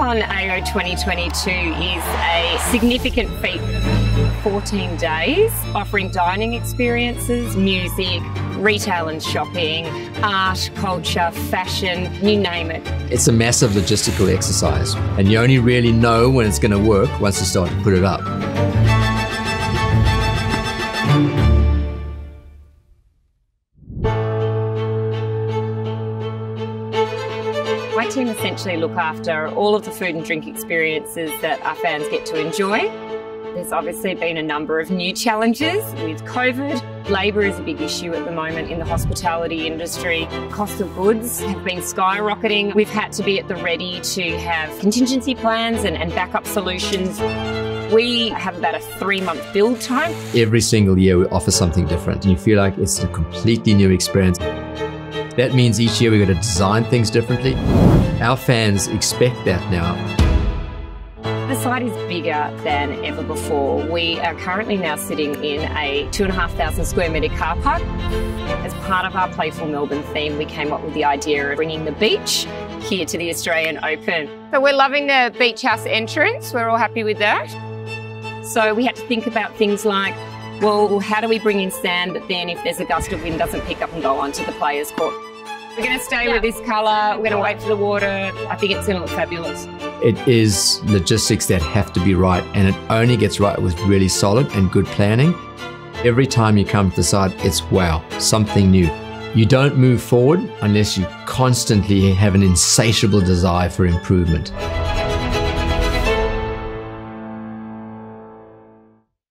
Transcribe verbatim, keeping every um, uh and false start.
on A O twenty twenty-two is a significant feat. fourteen days, offering dining experiences, music, retail and shopping, art, culture, fashion, you name it. It's a massive logistical exercise, and you only really know when it's going to work once you start to put it up. My team essentially look after all of the food and drink experiences that our fans get to enjoy. There's obviously been a number of new challenges with COVID. Labour is a big issue at the moment in the hospitality industry. Cost of goods have been skyrocketing. We've had to be at the ready to have contingency plans and, and backup solutions. We have about a three-month build time. Every single year we offer something different, and you feel like it's a completely new experience. That means each year we've got to design things differently. Our fans expect that now. The site is bigger than ever before. We are currently now sitting in a two and a half thousand square metre car park. As part of our Playful Melbourne theme, we came up with the idea of bringing the beach here to the Australian Open. So we're loving the beach house entrance. We're all happy with that. So we had to think about things like, well, how do we bring in sand that then, if there's a gust of wind, doesn't pick up and go onto the players' court? We're going to stay yeah. with this colour. We're going to wait for the water. I think it's going to look fabulous. It is logistics that have to be right, and it only gets right with really solid and good planning. Every time you come to the site, it's wow, something new. You don't move forward unless you constantly have an insatiable desire for improvement.